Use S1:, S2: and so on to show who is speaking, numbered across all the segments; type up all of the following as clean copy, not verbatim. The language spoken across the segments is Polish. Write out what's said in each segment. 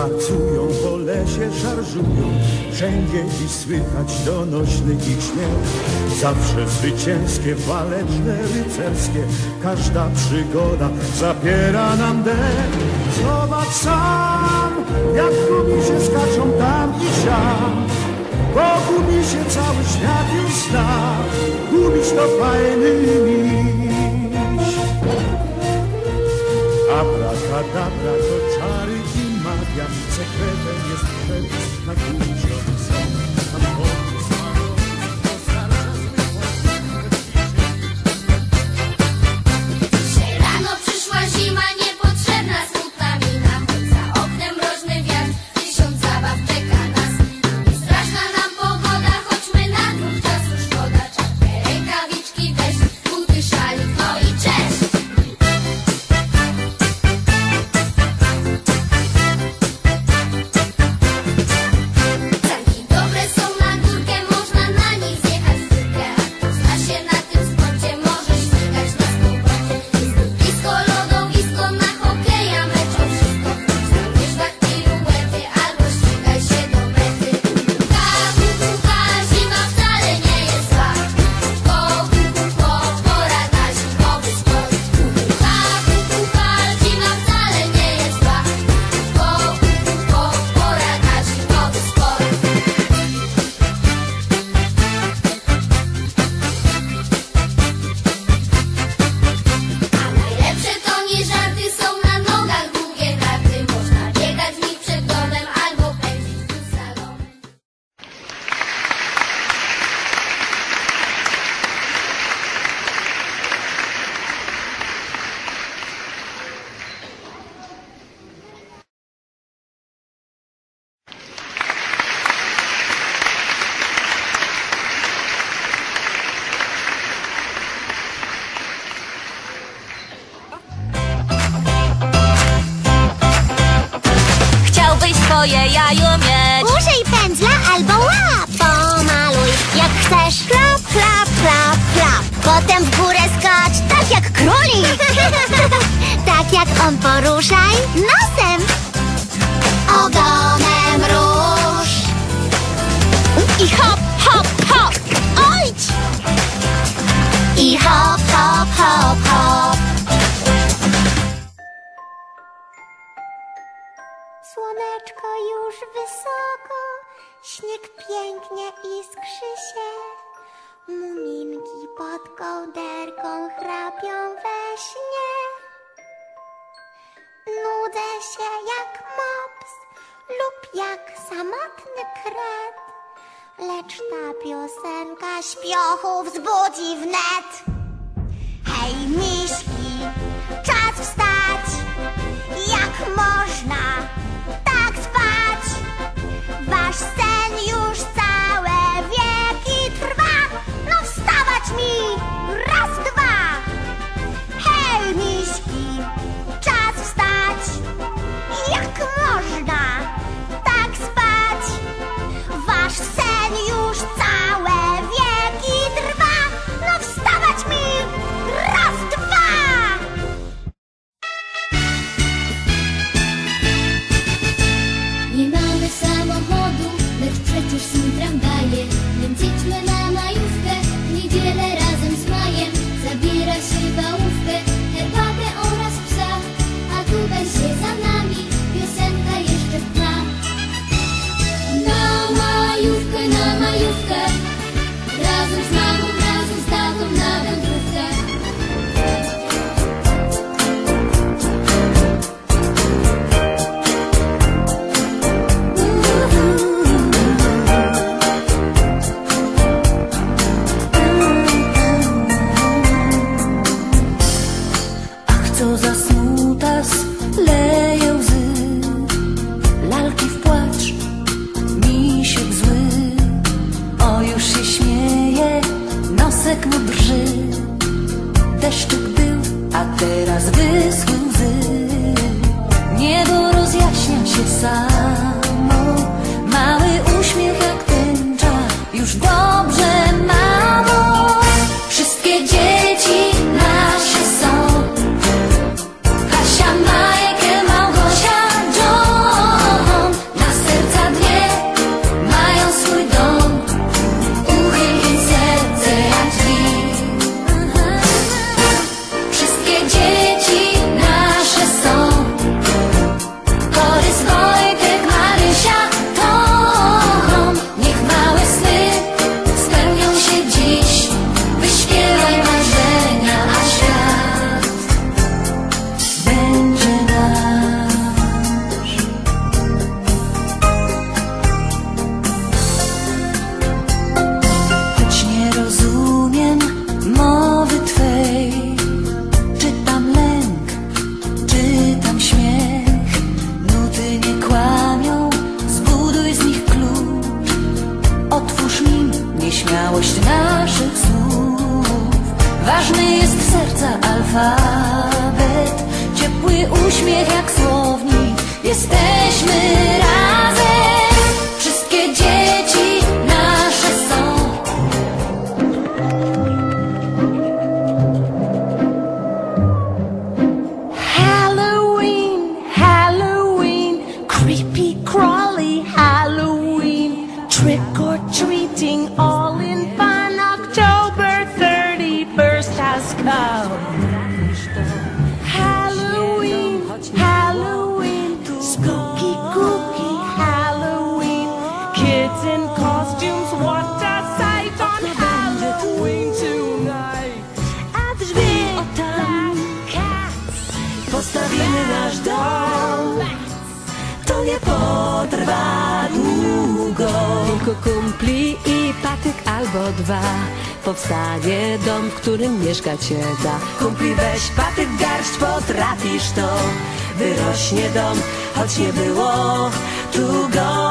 S1: pracują, po lesie szarżują, wszędzie dziś słychać donośny ich śmiech. Zawsze zwycięskie, waleczne, rycerskie, każda przygoda zapiera nam dech. Zobacz sam, jak gumisie skaczą tam i siam, bo gumisie cały świat już zna. Gumiś to fajny miś. Abracadabra to czary i magia, sekretem jest przepis na gumisiowy sen.
S2: Dzisiaj rano przyszła zima, niepotrzebna smutna mina, choć za oknem mroźny wiatr, 1000 zabaw czeka nas. Nie straszna nam pogoda, chodźmy na dwóch, czasu szkoda. Czapkę, rękawiczki, deszcz, buty, szalik, no i cześć. Sanki dobre są na górkę, można na nich zjechać w górkę, a kto zna się na tym sporcie, może śmigać na snowboardzie. Jest blisko lodowisko, na hokeja meczą wszystko. Chodź na łyżwach piruety, albo ścigaj się do mety. Kukułka, zima wcale nie jest zła. Pora na zimowy sport. Kukułka, zima wcale nie jest zła. Pora na zimowy sport. A najlepsze to nie żarty, są na nogach długie narty. Można biegać w nich przed domem albo pędzić do salonu.
S3: Chciałbyś swoje jajo mieć?
S4: Użyj pędzla albo łap. Pomaluj jak chcesz. Klap, klap, klap, klap. Potem w górę skacz, tak jak królik. Tak jak on poruszaj nosem. Ogonem rusz.
S3: I hop, hop, hop!
S4: Ojdź. I hop, hop, hop, hop. Słoneczko już wysoko, śnieg pięknie iskrzy się. Muminki pod kołderką chrapią we śnie. Nudzę się jak mops lub jak samotny kret, lecz ta piosenka śpiochu wzbudzi wnet. Hej miśki, czas wstać, jak można tak spać? Wasz sen już całe wieki trwa. No wstawać mi, raz, dwa. Hej miśki, czas wstać, jak można tak spać? Wasz sen już całe wieki trwa. No wstawać mi, raz, dwa.
S2: Nie mamy samochodu, lecz przecież są tramwaje. Więc jedźmy na majówkę, w niedzielę razem z Majem. Zabiera się bałówkę, herbatę oraz psa, a tutaj się za nami piosenka jeszcze gra. Na majówkę, razem z mamą, razem z tatą na wędrówkę.
S3: Ach, co za smutas, leje łzy, lalki w płacz, misiek zły. O, już się śmieje, nosek mu drży. Deszczyk był, a teraz wyschły łzy. Niebo rozjaśnia się samo, mały uśmiech jak tęcza. Już dobrze, mamo, wszystkie dzieci nasze są. Kasia, Majkę, Małgosia, John. alfabet, ciepły uśmiech jak słownik. Jesteśmy razem, wszystkie dzieci nasze są. Halloween, Halloween, creepy crawly Halloween, trick or treating all in fun. October 31st has come. Halloween, Halloween, spooky, kooky Halloween, kids in costumes, what a sight on Halloween tonight. A drzwi tam postawimy nasz dom, to nie potrwa długo.
S5: Kilku kumpli i patyk albo dwa, powstanie dom, w którym mieszkać się da.
S3: Kumpli, weź patyk, garść, potrafisz to. Wyrośnie dom, choć nie było tu go.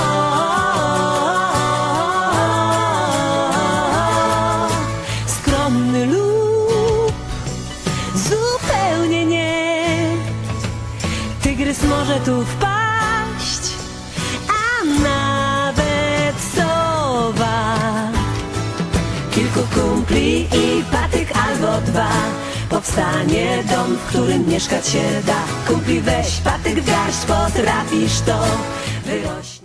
S3: Skromny lub zupełnie nie. Tygrys może tu wpaść, a nawet sowa. Kilku kumpli i patyk albo dwa, powstanie dom, w którym mieszkać się da. Kumpli, weź patyk w garść, potrafisz to. Wyrośnie